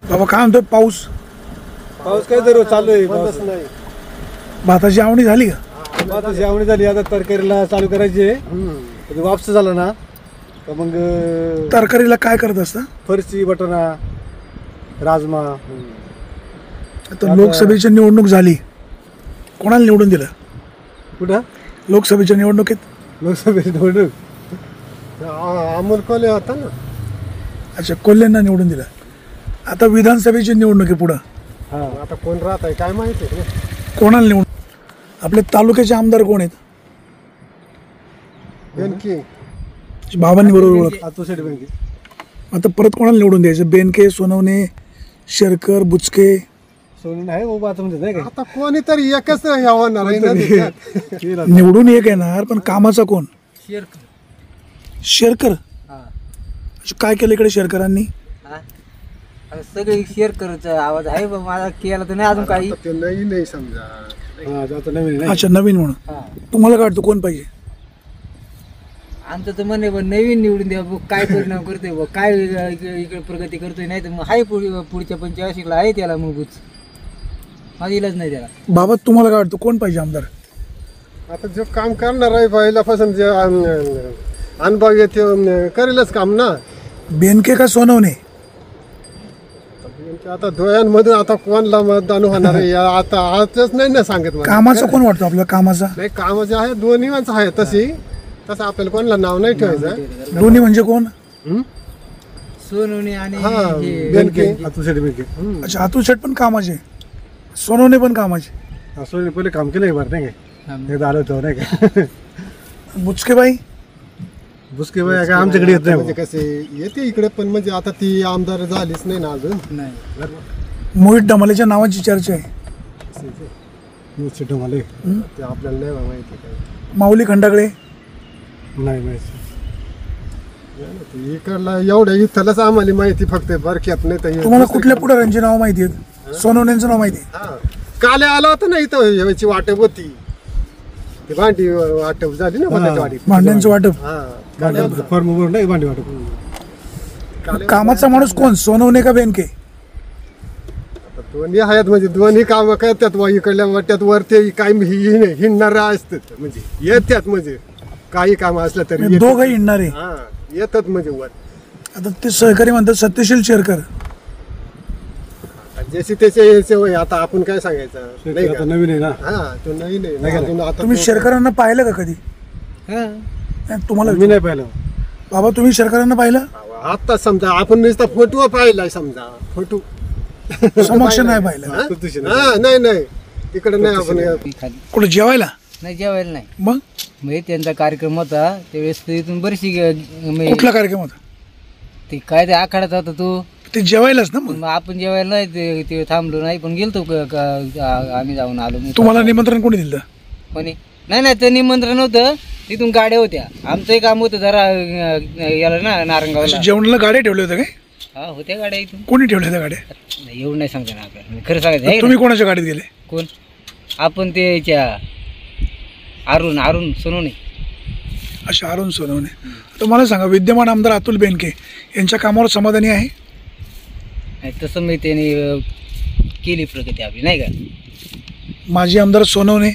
बाबा काय म्हणतोय पाऊस? पाऊस काय दररोज चालू आहे, बंदच नाही. भाताची आवणी झाली का? भाताची आवणी झाली, आता तरकारीला चालू करायची आहे. कधी वापस झाला ना तर मग तरकारीला काय करत असता? फरची, बटाणा, राजमा. आता लोकसभेची निवडणूक झाली, कोणाला निवडून दिलं? कुठं लोकसभेच्या निवडणुकीत लोकसभेची निवडणूक अमोल कोल्हे होता ना. अच्छा, कोल्हेंना निवडून दिलं. आता विधानसभेची निवडणूक आहे पुढं, हा आता कोण राहत आहे काय माहिती आहे. कोणाला निवडून? आपले तालुक्याचे आमदार कोण आहेत? बेनके, बाबांनी बरोबर ओळख. आतुशेठ बेनके. आता परत कोणाला निवडून द्यायचं? बेनके, सोनवणे, शेरकर, बुचके? सोडून आहे बाबा तुमचं नाही का? आता कोणीतरी एकच होणार आहे ना. निवडून एक येणार, पण कामाचा कोण? शेरकर. काय केलं इकडे शेरकरांनी? सगळे शेअर करायचा आवाज आहे बा, माझा केला तर नाही अजून काही. ते नाही समजा. आता नवीन नाही. अच्छा, नवीन म्हणून. तुम्हाला काय वाटतं कोण पाहिजे? आमचं तर म्हणे बा नवीन निवडून द्या बा, काय परिणाम करतोय बा, काय इकडे प्रगती करतोय. नाही तर मग आहे पुढच्या 85ला आहे त्याला मूलभूत, माझा इलाज नाही त्याला. बाबा तुम्हाला काय वाटतं कोण पाहिजे आमदार? आता जो काम करणार आहे पहिल्यापासून जे अनुभव येते करेलच काम ना. बेनके का सोनवणे? आता दोयांमधून आता कोणला मतदान होणार आहे आता आजच नाही ना सांगत मला. कामाचा कोण वाटतं आपल्या कामाचा? नाही कामाचे आहे, दोन्हीच आहे तशी. तसं आपल्याला कोणाला नाव नाही ठेवायचं. दोन्ही म्हणजे कोण? सोनवणे आणि हे बेनके, आतुशेठ बेनके. अच्छा, अतुल शेठ पण कामाचे, सोनवणे पण कामाचे. असं पहिले काम केलं बरं नाही का, एकदा आलो होतो नाही का. बुचकेबाई? बुसके बाई काय आमच्याकडे येत नाही. म्हणजे कसे येते इकडे पण म्हणजे आता ती आमदार झालीच नाही ना अजून. नाही. मोहित डमालेच्या नावाची चर्चा आहे. मला ते आपल्याला नाही माहिती काय. माऊली खंडाकडे? नाही माहिती. इकडला एवढ्या इथलंच आम्हाला माहिती फक्त बरक्यात नाही तर. तुम्हाला कुठल्या पुढाऱ्यांची नाव माहिती आहेत? सोनवण्यांचं नाव माहिती आहे? काले आला होता ना इथं, याची वाटप होती, ती भांडी वाटप झाली ना भांड्यांचं वाटप. फॉर्म नाही भांडी वाटप. कामाचा माणूस कोण, सोनवणे का बेनके? दोन्ही आहेत म्हणजे दोन्ही काम करतात. इकडल्या वाट्यात वरते काय हिंडणार असतात म्हणजे येतात, म्हणजे काही काम असलं तरी दोघं हिंडणारे येतात म्हणजे वर. आता ते सहकारी म्हणतात सत्यशील शेरकर. जसे त्याचे वय आता आपण काय सांगायचं नाही का. नवीन आहे ना. तो नवीन आहे. तुम्ही शेरकरांना पाहिलं का कधी? तुम्हाला मी नाही पाहिलं बाबा. तुम्ही शेरकरांना पाहिलं? आता समजा आपण नुसता फोटो पाहिलाय, समजा फोटो समक्ष नाही पाहिलं. नाही तिकडे नाही आपण. कुठे जेवायला? नाही जेवायला नाही. मग त्यांचा कार्यक्रम होता त्यावेळेस इथून बरीचशी कुठला कार्यक्रम होता? ते काय ते आखाड्यात होता तो. ते जेवायलाच ना. मग आपण जेवायला नाही ते थांबलो नाही, पण गेलतो आम्ही जाऊन आलो. तुम्हाला निमंत्रण कोणी दिलं? कोणी? नाही ते निमंत्रण नव्हतं, तिथून गाड्या होत्या. आमचंही काम होतं जरा याला ना नारंगावला. जेवणाला गाड्या ठेवल्या होत्या काय? हा होत्या गाड्या इथून. कोणी ठेवल्या त्या गाड्या? एवढं नाही सांगता ना आपल्याला, खरं सांगायचं. तुम्ही कोणाच्या गाडीत गेले? कोण? आपण ते अरुण सोनवणे. अच्छा, अरुण सोनवणे. तर मला सांगा, विद्यमान आमदार अतुल बेनके यांच्या कामावर समाधानी आहे? तसं मी त्याने केली प्रगती आपली नाही का. माजी आमदार सोनवणे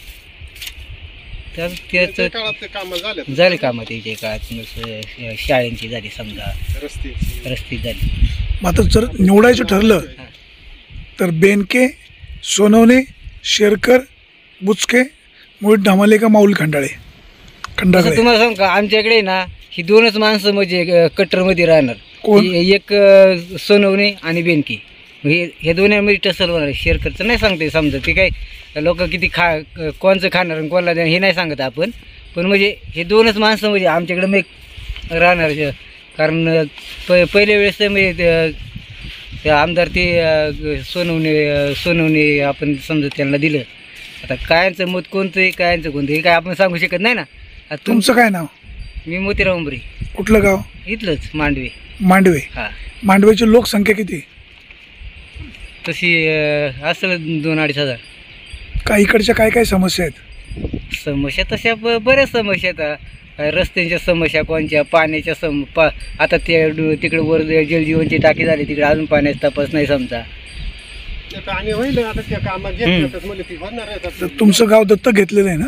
तर त्याचं झाले कामं त्याच्या काळात. शाळेंची झाली समजा, रस्ते झाली. मात्र जर निवडायचं ठरलं तर बेनके, सोनवणे, शेरकर, बुचके, मोहित ढमाले का माऊली खंडाळे? तुम्हाला सांग का, आमच्याकडे ना ही दोनच माणसं म्हणजे कट्टरमध्ये राहणार. एक सोनवणे आणि बेनके, हे दोन्हीमध्ये टसल होणार. शेरकरचं नाही सांगते समजा, ते काय लोक किती कोणचं खाणार आणि कोणाला देणार हे नाही सांगत आपण. पण म्हणजे हे दोनच माणसं म्हणजे आमच्याकडे मग राहणार. कारण पहिल्या वेळेस म्हणजे ते आमदार ते सोनवणे आपण समजा त्यांना दिलं. आता कायांचं मत कोणतं आहे, कायांचं कोणतं हे काय आपण सांगू शकत नाही ना. तुमचं काय नाव? मी मोतीराव उंबरे. कुठलं गाव? इथलंच मांडवे. मांडवे. मांडवेची लोकसंख्या किती? तशी असेल 2-2.5 हजार. काय इकडच्या काय काय समस्या आहेत? समस्या तशा बऱ्याच समस्या आहेत. काय रस्त्यांच्या समस्या कोणच्या, पाण्याच्या आता ते तिकडे वर जलजीवनची टाकी झाली, तिकडे अजून पाण्याचा तपास नाही समजा. ते पाणी होईल आता त्या कामात घेतलं म्हणजे ती होणार आहे तर तुमचं गाव दत्तक घेतलेलं आहे ना?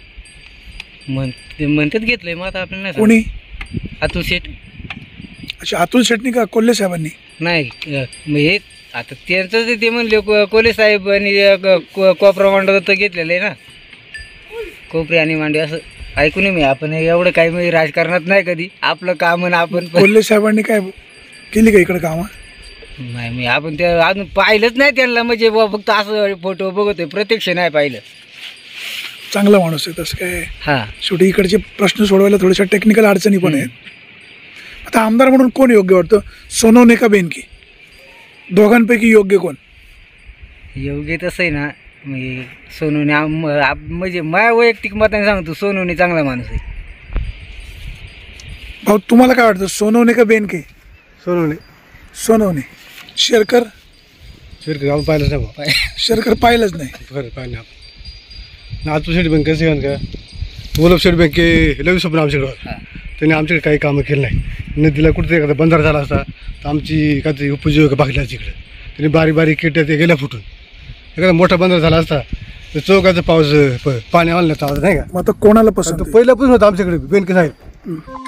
म्हणतात घेतलंय, मग आता आपल्याला नाही कोणी? सांगता. अतुल शेठ. अच्छा, अतुल शेट्टी का कोल्हे साहेबांनी? नाही मग हे आता त्यांचं ते म्हणले कोले साहेब आणि कोपरा मांडव तर घेतलेलं आहे ना, कोपरे आणि मांडे असं ऐकून मी. आपण एवढं काही म्हणजे राजकारणात नाही कधी, आपलं काम आणि आपण कोल्हे साहेबांनी काय केली का इकडे कामं? नाही मी आपण ते अजून पाहिलंच नाही त्यांना, म्हणजे फक्त असं फोटो बघतोय, प्रत्यक्ष नाही पाहिलं. चांगला माणूस आहे तसं काय. हां, शेवटी इकडचे प्रश्न सोडवायला थोड्याशा टेक्निकल अडचणी पण आहेत. आता आमदार म्हणून कोण योग्य वाटतं, सोनवणे का बेनके? दोघांपैकी योग्य कोण? योग्य तसं आहे ना, म्हणजे सोनूने म्हणजे माझ्या वैयक्तिक मताने सांगतो, सोनूने चांगला माणूस आहे. भाऊ तुम्हाला काय वाटतं, सोनवणे का बेनके? सोनवणे. सोनवणे. शेरकर? शेरकर आपण पाहिलंच नाही भाऊ. शेरकर पाहिलंच नाही. खरं पाहिलं आपण. अतुल शेठ बँके असे का गोलब शेठ बँके लवी स्वप्न आमच्याकडं, त्यांनी आमच्याकडे काही कामं केलं नाही. नदीला कुठे एखादा बंधारा झाला असता तर आमची काहीतरी उपजीविका भागली असती इकडे. त्यांनी बारीक बारीक केट्या ते गेल्या फुटून. एखादा मोठा बंधारा झाला असता तर चौकाचा पाऊस पाणी आणलं नाही का. मग आता कोणाला पसंत आहे? पहिल्यापासून होतं आमच्याकडे बेनके साहेब.